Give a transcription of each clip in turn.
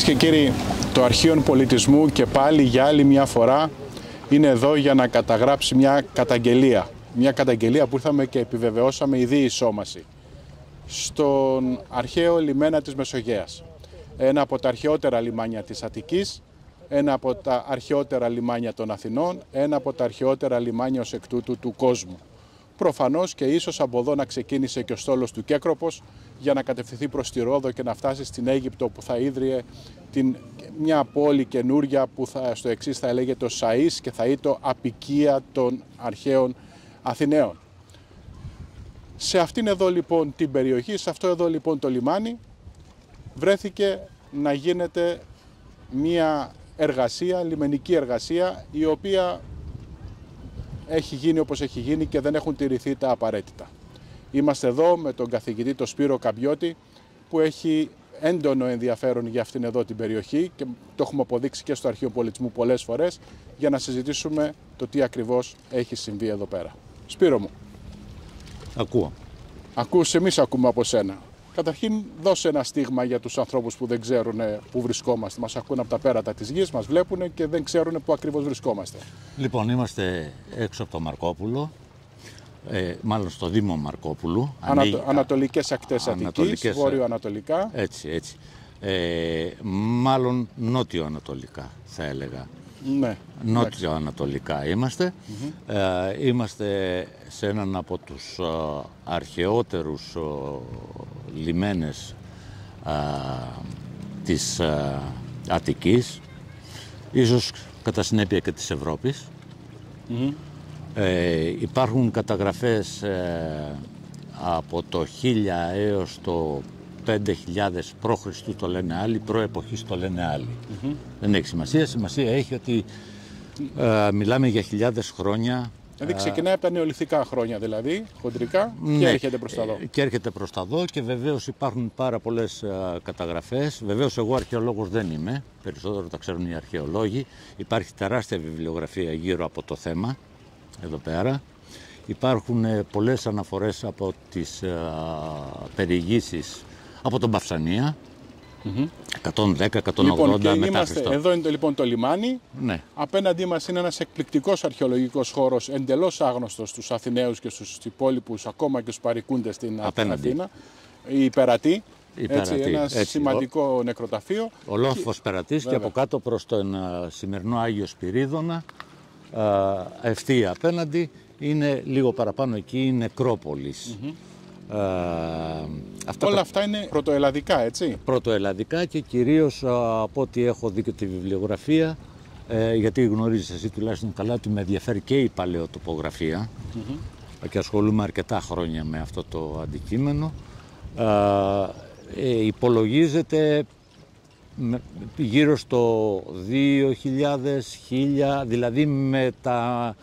Κυρίες και κύριοι, το Αρχείο Πολιτισμού και πάλι για άλλη μια φορά είναι εδώ για να καταγράψει μια καταγγελία. Μια καταγγελία που ήρθαμε και επιβεβαιώσαμε η διεισόμαση στον αρχαίο λιμένα της Μεσογείας. Ένα από τα αρχαιότερα λιμάνια της Αττικής, ένα από τα αρχαιότερα λιμάνια των Αθηνών, ένα από τα αρχαιότερα λιμάνια ως εκ τούτου του κόσμου. Προφανώς και ίσως από εδώ να ξεκίνησε και ο στόλος του Κέκροπος για να κατευθυνθεί προς τη Ρόδο και να φτάσει στην Αίγυπτο, που θα ίδρυε μια πόλη καινούρια που στο εξής θα λέγεται ο Σαΐς και θα ήτο απικία των αρχαίων Αθηναίων. Σε αυτήν εδώ λοιπόν την περιοχή, σε αυτό εδώ λοιπόν το λιμάνι, βρέθηκε να γίνεται μια εργασία, λιμενική εργασία, η οποία έχει γίνει όπως έχει γίνει και δεν έχουν τηρηθεί τα απαραίτητα. Είμαστε εδώ με τον καθηγητή τον Σπύρο Καμπιώτη, που έχει έντονο ενδιαφέρον για αυτήν εδώ την περιοχή και το έχουμε αποδείξει και στο Αρχείο Πολιτισμού πολλές φορές, για να συζητήσουμε το τι ακριβώς έχει συμβεί εδώ πέρα. Σπύρο μου. Ακούω. Ακούς, εμείς ακούμε από σένα. Καταρχήν δώσε ένα στίγμα για τους ανθρώπους που δεν ξέρουν πού βρισκόμαστε. Μας ακούν από τα πέρατα της γης, μας βλέπουν και δεν ξέρουν πού ακριβώς βρισκόμαστε. Λοιπόν, είμαστε έξω από το Μαρκόπουλο, μάλλον στο Δήμο Μαρκόπουλου. Ανατολικές ακτές Αττικής, βόρειο-ανατολικά. Έτσι. Μάλλον νότιο-ανατολικά θα έλεγα. Ναι. Νότιο-ανατολικά είμαστε. Είμαστε σε έναν από τους αρχαιότερους λιμένες της Αττικής, ίσως κατά συνέπεια και της Ευρώπης. Υπάρχουν καταγραφές από το 1000 έως το 5000 π.Χ. το λένε άλλοι, προεποχής το λένε άλλοι. Δεν έχει σημασία. Σημασία έχει ότι μιλάμε για χιλιάδες χρόνια. Δηλαδή ξεκινάει από τα νεολιθικά χρόνια, δηλαδή, χοντρικά, και έρχεται προς τα εδώ. Και έρχεται προς τα εδώ και βεβαίως υπάρχουν πάρα πολλές καταγραφές. Βεβαίως εγώ αρχαιολόγος δεν είμαι, περισσότερο τα ξέρουν οι αρχαιολόγοι. Υπάρχει τεράστια βιβλιογραφία γύρω από το θέμα, εδώ πέρα. Υπάρχουν πολλές αναφορές από τις περιηγήσεις από τον Παυσανία, 110-180 μετά Χριστό. Εδώ είναι λοιπόν το λιμάνι. Ναι. Απέναντί μας είναι ένας εκπληκτικός αρχαιολογικός χώρος, εντελώς άγνωστος στους Αθηναίους και στους υπόλοιπους, ακόμα και στους παρικούντες στην Αθήνα. Η Περατή. Ένα σημαντικό νεκροταφείο. Ο λόφος Περατής και από κάτω προς τον σημερινό Άγιο Σπυρίδωνα, ευθεία απέναντι, είναι λίγο παραπάνω εκεί η νεκρόπολης. Όλα αυτά είναι πρωτοελλαδικά, έτσι. Πρωτοελλαδικά και κυρίως από ό,τι έχω δει και τη βιβλιογραφία, γιατί γνωρίζεις εσύ τουλάχιστον καλά ότι με ενδιαφέρει και η παλαιοτοπογραφία και ασχολούμαι αρκετά χρόνια με αυτό το αντικείμενο. Υπολογίζεται γύρω στο 2000, δηλαδή με τα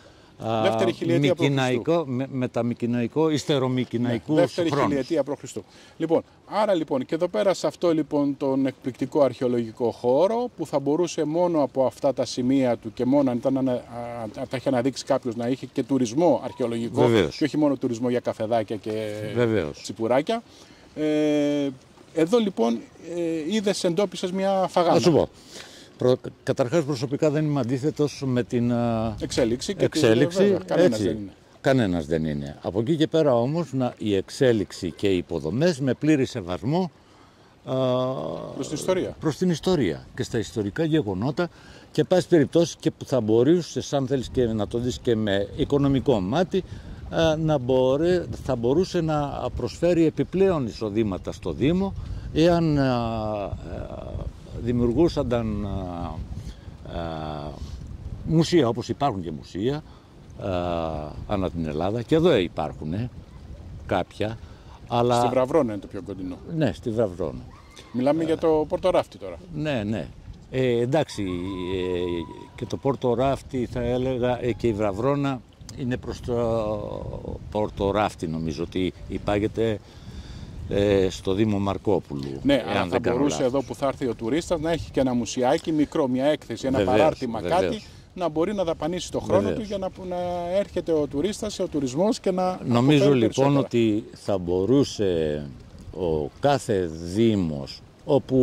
μεταμικηναϊκό, υστερομικηναϊκού δεύτερη χρόνους. χιλιετία π.Χ. Λοιπόν, άρα λοιπόν και εδώ πέρα σε αυτό λοιπόν τον εκπληκτικό αρχαιολογικό χώρο, που θα μπορούσε μόνο από αυτά τα σημεία του και μόνο αν ήταν τα είχε αναδείξει κάποιος, να είχε και τουρισμό αρχαιολογικό. Βεβαίως. Και όχι μόνο τουρισμό για καφεδάκια και τσιπουράκια. Εδώ λοιπόν εντόπισες μια φαγάνα. Θα σου πω. Καταρχάς προσωπικά δεν είμαι αντίθετος με την εξέλιξη. Κανένας δεν είναι. Από εκεί και πέρα όμως η εξέλιξη και οι υποδομές με πλήρη σεβασμό προς την ιστορία και στα ιστορικά γεγονότα, και πάση περιπτώσει και που θα μπορούσε, αν θέλεις και να το δεις και με οικονομικό μάτι, θα μπορούσε να προσφέρει επιπλέον εισοδήματα στο Δήμο, εάν δημιουργούσαν μουσεία, όπως υπάρχουν και μουσεία ανά την Ελλάδα, και εδώ υπάρχουν κάποια. Αλλά... Στη Βραβρώνα είναι το πιο κοντινό. Ναι, στη Βραβρώνα. Μιλάμε για το Πόρτο Ράφτη τώρα. Ναι. Εντάξει, και το Πόρτο Ράφτη θα έλεγα, και η Βραβρώνα είναι προς το Πόρτο Ράφτη, νομίζω ότι υπάγεται στο Δήμο Μαρκόπουλου. Ναι, αλλά θα μπορούσε εδώ που θα έρθει ο τουρίστας να έχει και ένα μουσιάκι μικρό, μια έκθεση, ένα παράρτημα, κάτι, να μπορεί να δαπανίσει το χρόνο του για να έρχεται ο τουρίστας, ο τουρισμός και να... Νομίζω λοιπόν ότι θα μπορούσε ο κάθε Δήμος, όπου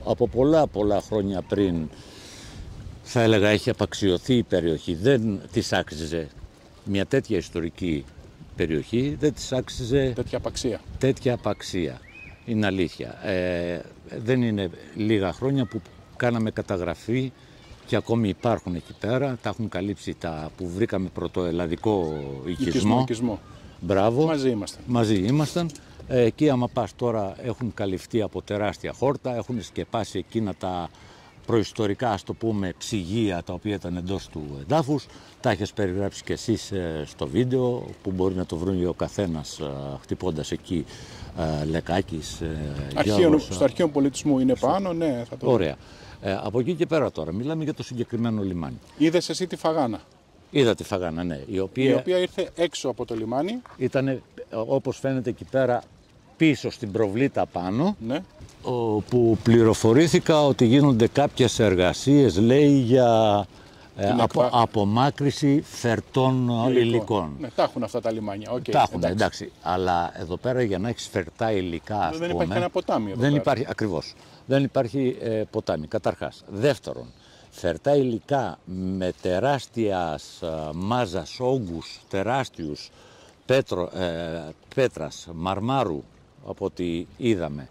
από πολλά χρόνια πριν, θα έλεγα, έχει απαξιωθεί η περιοχή. Δεν της άξιζε μια τέτοια ιστορική περιοχή, δεν της άξιζε τέτοια απαξία. Είναι αλήθεια. Δεν είναι λίγα χρόνια που κάναμε καταγραφή και ακόμη υπάρχουν εκεί πέρα. Τα έχουν καλύψει τα που βρήκαμε πρωτοελλαδικό οικισμό. Μπράβο. Μαζί ήμασταν. Εκεί άμα πας τώρα έχουν καλυφθεί από τεράστια χόρτα, έχουν σκεπάσει εκείνα τα προϊστορικά, ας το πούμε, ψυγεία τα οποία ήταν εντός του εδάφους. Τα έχεις περιγράψει και εσείς στο βίντεο που μπορεί να το βρουν ο καθένας χτυπώντας εκεί Λεκάκης, στο αρχείο πολιτισμού είναι πάνω, ναι, θα το δω. Ωραία. Από εκεί και πέρα τώρα μιλάμε για το συγκεκριμένο λιμάνι. Είδες εσύ τη Φαγάνα? Είδα τη Φαγάνα, ναι. Η οποία ήρθε έξω από το λιμάνι. Ήταν, όπως φαίνεται εκεί πέρα, πίσω στην προβλήτα πάνω, ναι. Που πληροφορήθηκα ότι γίνονται κάποιες εργασίες, λέει, για απομάκρυση φερτών υλικών. Ναι, τα έχουν αυτά τα λιμάνια. Τα έχουν, εντάξει. Αλλά εδώ πέρα για να έχεις φερτά υλικά, ας πούμε, δεν υπάρχει κανένα ποτάμι. Δεν υπάρχει, ακριβώς. Δεν υπάρχει ποτάμι, καταρχάς. Δεύτερον, φερτά υλικά με τεράστιας μάζας, όγκους τεράστιους, πέτρας, μαρμάρου, από ό,τι είδαμε.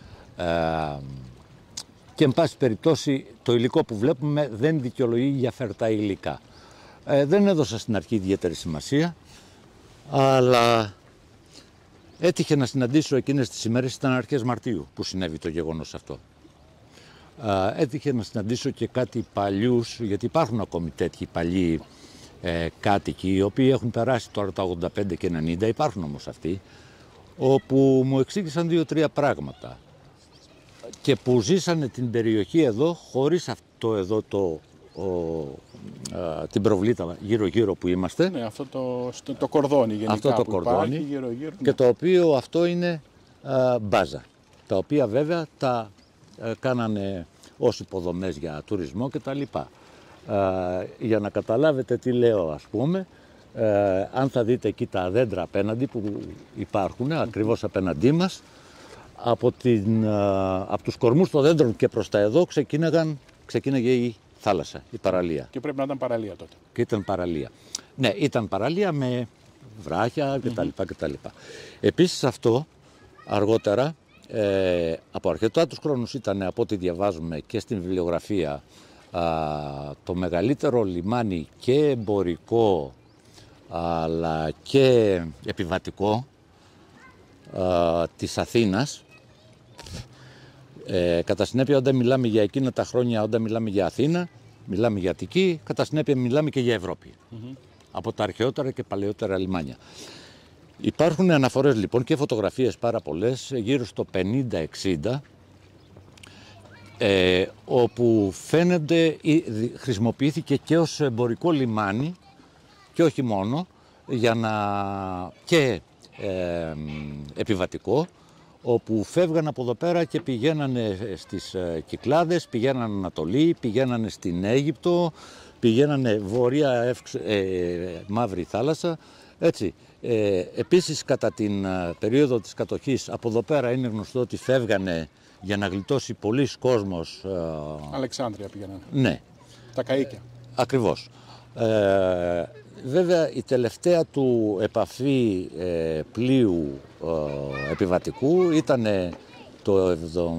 Και εν πάση περιπτώσει το υλικό που βλέπουμε δεν δικαιολογεί για φερτά υλικά. Δεν έδωσα στην αρχή ιδιαίτερη σημασία, αλλά έτυχε να συναντήσω εκείνες τις ημέρες, ήταν αρχές Μαρτίου που συνέβη το γεγονός αυτό. Έτυχε να συναντήσω και κάτι παλιούς, γιατί υπάρχουν ακόμη τέτοιοι παλιοί κάτοικοι, οι οποίοι έχουν περάσει τώρα τα 85 και 90, υπάρχουν όμως αυτοί, όπου μου εξήγησαν 2-3 πράγματα και που ζήσανε την περιοχή εδώ χωρίς αυτό εδώ την προβλήτα γύρω-γύρω που είμαστε. Ναι, αυτό το κορδόνι γενικά, αυτό το που κορδόνι υπάρχει γύρω-γύρω. Και το οποίο αυτό είναι μπάζα, τα οποία βέβαια τα κάνανε ως υποδομές για τουρισμό και τα λοιπά. Για να καταλάβετε τι λέω, ας πούμε, αν θα δείτε εκεί τα δέντρα απέναντι που υπάρχουν, ακριβώς απέναντί μας, από τους κορμούς των δέντρων και προς τα εδώ ξεκίναγε η θάλασσα, η παραλία. Και πρέπει να ήταν παραλία τότε. Και ήταν παραλία. Ναι, ήταν παραλία με βράχια κτλ. Επίσης αυτό αργότερα, από αρκετά χρόνους ήταν, από ό,τι διαβάζουμε και στην βιβλιογραφία, το μεγαλύτερο λιμάνι και εμπορικό αλλά και επιβατικό της Αθήνας. Κατά συνέπεια, όταν μιλάμε για εκείνα τα χρόνια, όταν μιλάμε για Αθήνα, μιλάμε για Αττική, κατά συνέπεια μιλάμε και για Ευρώπη. Από τα αρχαιότερα και παλαιότερα λιμάνια. Υπάρχουν αναφορές λοιπόν και φωτογραφίες πάρα πολλές, γύρω στο 50-60, όπου φαίνεται χρησιμοποιήθηκε και ως εμπορικό λιμάνι και όχι μόνο, και επιβατικό, όπου φεύγαν από εδώ πέρα και πηγαίνανε στις Κυκλάδες, πηγαίνανε Ανατολή, πηγαίνανε στην Αίγυπτο, πηγαίνανε βορεία Μαύρη Θάλασσα, έτσι. Επίσης κατά την περίοδο της κατοχής από εδώ πέρα είναι γνωστό ότι φεύγανε για να γλιτώσει πολλής κόσμος. Αλεξάνδρεια πήγαιναν. Ναι. Τα καΐκια. Ακριβώς. Βέβαια η τελευταία του επαφή πλοίου επιβατικού ήταν το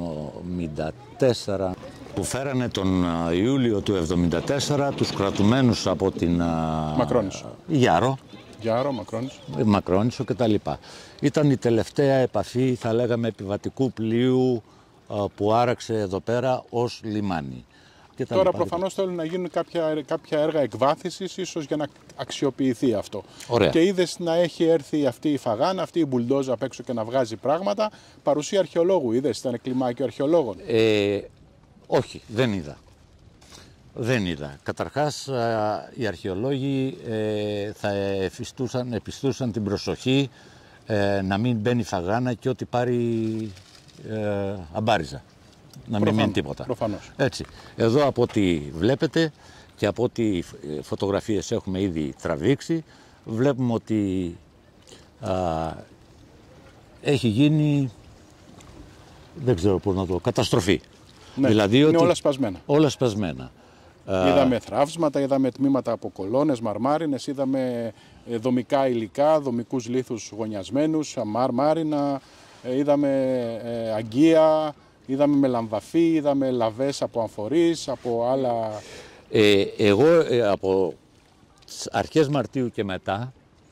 1974, που φέρανε τον Ιούλιο του 1974 τους κρατουμένους από την Γιάρο, Μακρόνισσο κτλ. Ήταν η τελευταία επαφή, θα λέγαμε, επιβατικού πλοίου που άραξε εδώ πέρα ως λιμάνι. Τώρα προφανώς θέλουν να γίνουν κάποια έργα εκβάθησης, ίσως για να αξιοποιηθεί αυτό. Ωραία. Και είδες να έχει έρθει αυτή η Φαγάνα, αυτή η μπουλντόζα απ' έξω και να βγάζει πράγματα. Παρουσία αρχαιολόγου, είδες, ήταν κλιμάκιο αρχαιολόγων. Όχι, δεν είδα. Καταρχάς οι αρχαιολόγοι θα επιστούσαν την προσοχή να μην μπαίνει Φαγάνα και ό,τι πάρει αμπάριζα. Να μην μείνει τίποτα. Προφανώς. Έτσι. Εδώ από ό,τι βλέπετε και από ό,τι φωτογραφίες έχουμε ήδη τραβήξει, βλέπουμε ότι έχει γίνει, δεν ξέρω πώς να το, καταστροφή. Ναι, δηλαδή είναι ότι όλα σπασμένα. Όλα σπασμένα. Είδαμε θραύσματα, είδαμε τμήματα από κολόνες, μαρμάρινες, είδαμε δομικά υλικά, δομικούς λίθους γωνιασμένους, μάρμαρινα, είδαμε αγκία, είδαμε μελαμβαφή, είδαμε λαβές από αμφορείς, από άλλα... Εγώ από αρχές Μαρτίου και μετά,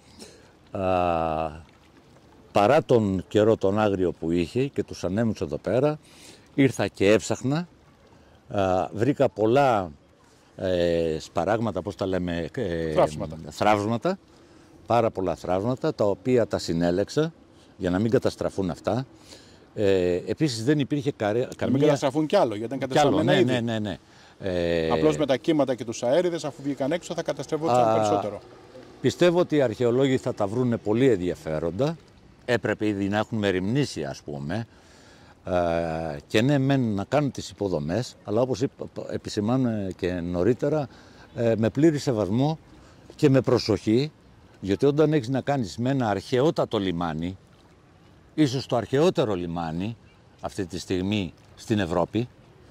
παρά τον καιρό τον άγριο που είχε και τους ανέμους εδώ πέρα, ήρθα και έψαχνα, βρήκα πολλά σπαράγματα, πώς τα λέμε, θραύσματα, πάρα πολλά θραύσματα, τα οποία τα συνέλεξα για να μην καταστραφούν αυτά. Επίσης δεν υπήρχε καμία... Να μην καταστραφούν κι άλλο, γιατί ήταν καταστραφμένα ήδη. Ναι. Απλώς με τα κύματα και τους αέριδες, αφού βγήκαν έξω, θα καταστρεφόντουσαν περισσότερο. Πιστεύω ότι οι αρχαιολόγοι θα τα βρούνε πολύ ενδιαφέροντα. Έπρεπε ήδη να έχουν μεριμνήσει, ας πούμε, και ναι μεν να κάνουν τις υποδομές, αλλά όπως επισημάνουν και νωρίτερα, με πλήρη σεβασμό και με προσοχή, γιατί όταν έχεις να κάνεις με ένα αρχαιότατο λιμάνι, ίσως το αρχαιότερο λιμάνι αυτή τη στιγμή στην Ευρώπη,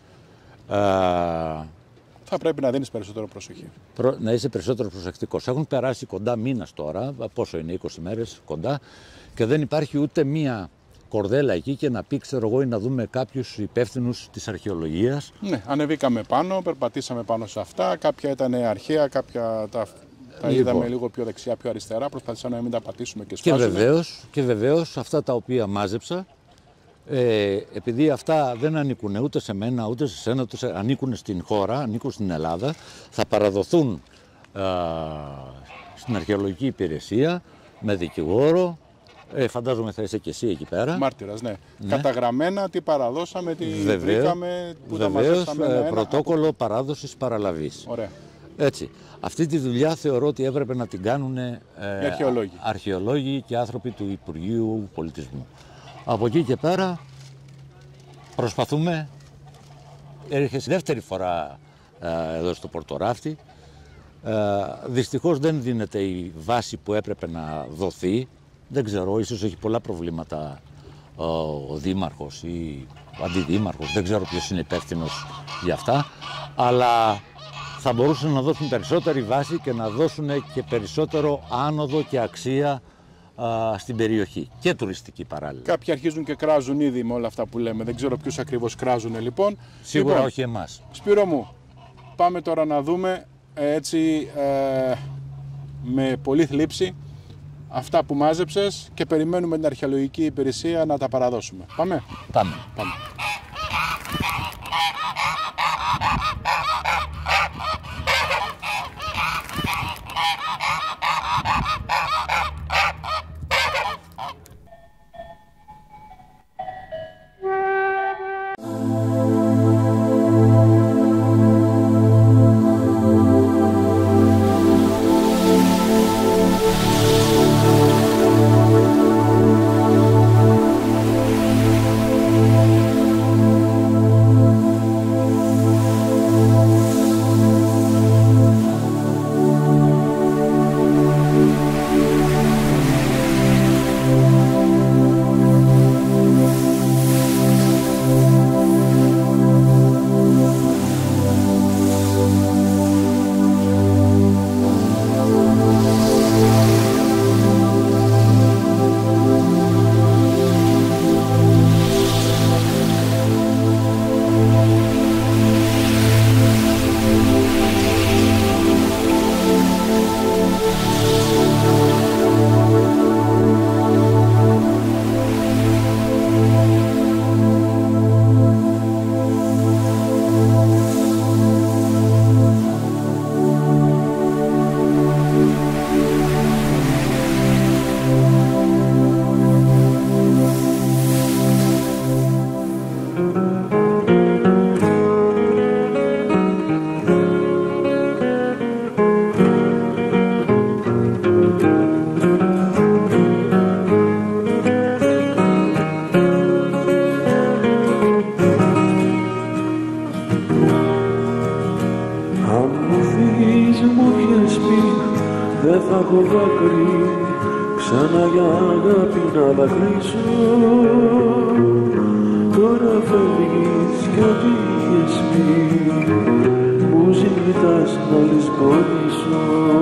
θα πρέπει να δίνεις περισσότερο προσοχή. Να είσαι περισσότερο προσεκτικός. Έχουν περάσει κοντά μήνας τώρα, πόσο είναι, 20 μέρες κοντά, και δεν υπάρχει ούτε μία κορδέλα εκεί και να πει, ξέρω εγώ, ή να δούμε κάποιους υπεύθυνους της αρχαιολογίας. Ναι, ανεβήκαμε πάνω, περπατήσαμε πάνω σε αυτά. Κάποια ήταν αρχαία, κάποια τα είδαμε λίγο πιο δεξιά, πιο αριστερά. Προσπαθήσαμε να μην τα πατήσουμε και σπάσουμε. Και βεβαίως αυτά τα οποία μάζεψα, επειδή αυτά δεν ανήκουν ούτε σε μένα ούτε σε σένα, ανήκουν στην χώρα, ανήκουν στην Ελλάδα, θα παραδοθούν στην αρχαιολογική υπηρεσία με δικηγόρο. Φαντάζομαι θα είσαι και εσύ εκεί πέρα. Μάρτυρας, ναι. Καταγραμμένα, τι παραδώσαμε, τι βρήκαμε, που τα μαζέψαμε ένα-ένα. Πρωτόκολλο παράδοσης παραλαβής. Ωραία. Έτσι. Αυτή τη δουλειά θεωρώ ότι έπρεπε να την κάνουν αρχαιολόγοι και άνθρωποι του Υπουργείου Πολιτισμού. Από εκεί και πέρα προσπαθούμε, έρχεσαι δεύτερη φορά εδώ στο Πορτοράφτη. Δυστυχώς δεν δίνεται η βάση που έπρεπε να δοθεί. Δεν ξέρω, ίσως έχει πολλά προβλήματα ο δήμαρχος ή ο αντιδήμαρχος, δεν ξέρω ποιος είναι υπεύθυνος για αυτά, αλλά θα μπορούσαν να δώσουν περισσότερη βάση και να δώσουν και περισσότερο άνοδο και αξία στην περιοχή και τουριστική παράλληλα. Κάποιοι αρχίζουν και κράζουν ήδη με όλα αυτά που λέμε, δεν ξέρω ποιους ακριβώς κράζουν λοιπόν. Σίγουρα όχι εμάς. Σπύρο μου, πάμε τώρα να δούμε έτσι με πολύ θλίψη αυτά που μάζεψες και περιμένουμε την αρχαιολογική υπηρεσία να τα παραδώσουμε. Πάμε. Πάμε. δεν θα έχω δάκρυ ξανά για αγάπη να δακρύσω. τώρα φεύγεις κι ό,τι είχες πει μου ζητάς να λησμονήσω.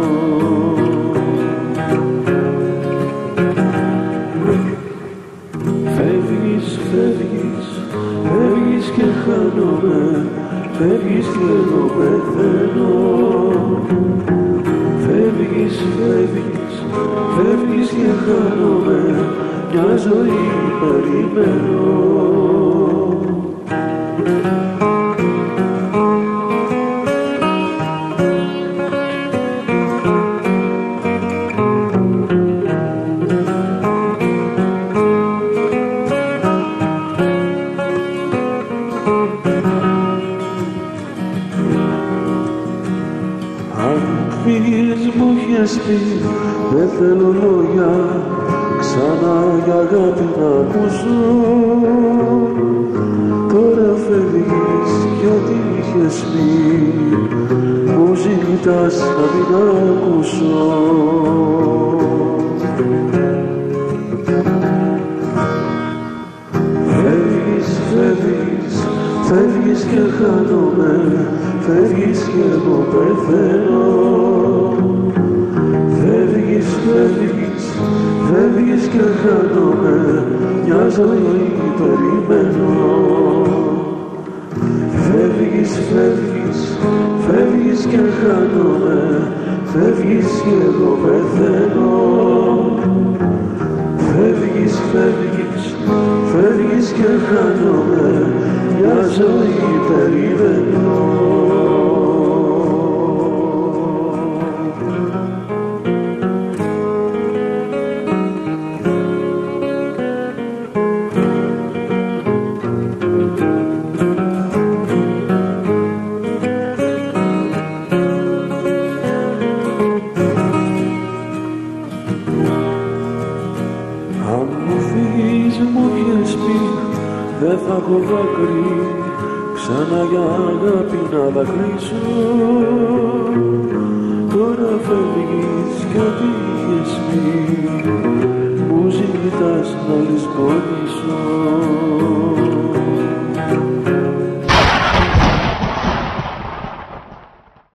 Φεύγεις, φεύγεις, φεύγεις και χάνομαι, φεύγεις και εγώ πεθαίνω. Φεύγεις, φεύγεις, φεύγεις και χάνομαι, μια ζωή περιμένω. Μου είχες πει δεν θέλω λόγια ξανά για αγάπη να ακούσω. Τώρα φεύγεις κι ό,τι είχες πει μου ζητάς να μην ακούσω. Φεύγεις, φεύγεις, φεύγεις και χάνομαι, φεύγεις και εγώ πεθαίνω. Φεύγεις, φεύγεις, φεύγεις και χάνομαι, μια ζωή περιμένω. Φεύγεις, φεύγεις, φεύγεις και χάνομαι, φεύγεις και εγώ πεθαίνω. Φεύγεις, φεύγεις, φεύγεις και χάνομαι, μια ζωή περιμένω. Δεν θα έχω δάκρυ ξανά για αγάπη να δακρύσω. Τώρα φεύγεις κι ό,τι είχες πει μου ζητάς να λησμονήσω.